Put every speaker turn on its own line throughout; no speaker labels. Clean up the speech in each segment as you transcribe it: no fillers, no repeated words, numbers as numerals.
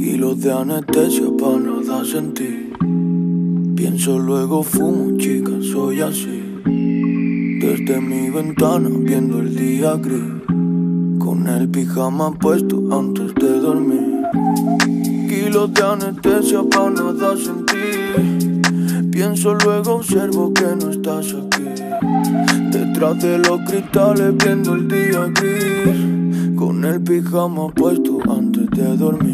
Kilos de anestesia pa' nada sentir. Pienso luego fumo, chica, soy así. Desde mi ventana viendo el día gris, con el pijama puesto antes de dormir. Kilos de anestesia pa' nada sentir. Pienso luego observo que no estás aquí. Detrás de los cristales viendo el día gris, con el pijama puesto antes de dormir.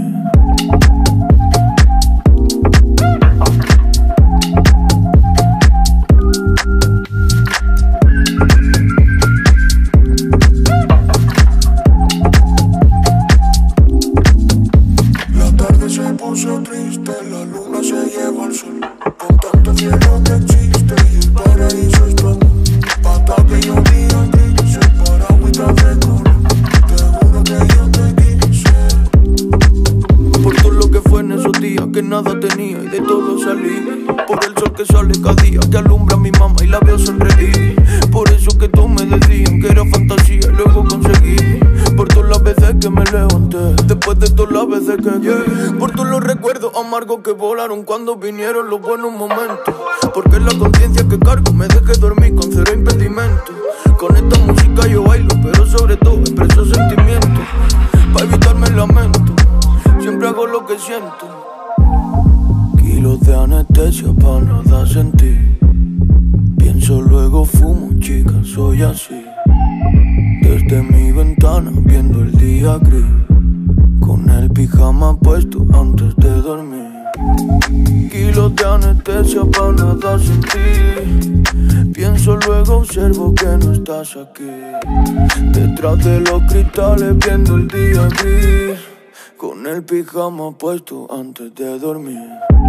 La tarde se puso triste, la luna se llevó al sol. Con tanto cielo que existe y el paraíso es tu amor. Pata que yo vi a ti, se para agüita de color. Te juro que yo te quise.
Por todo lo que fue en esos días que nada tenía y de todo salí. Por el sol que sale cada día, que alumbra a mi mamá y la veo sonreír. Por eso que todos me decían que era fantasía y luego conseguí. Por todas las veces que me levanté, después de todas las veces que por todos los recuerdos amargos que volaron cuando vinieron los buenos momentos. Porque es la conciencia que cargo, me dejé dormir con cero impedimento. Con esta música yo bailo, pero sobre todo expreso sentimientos. Pa' evitarme el lamento, siempre hago lo que siento. Kilos de anestesia pa' nada sentir. Pienso luego fumo, chica, soy así. Desde mi ventana viendo el día gris, con el pijama puesto antes de dormir. Kilos de anestesia pa' nada sentir. Pienso luego observo que no estás aquí. Detrás de los cristales viendo el día gris, con el pijama puesto antes de dormir.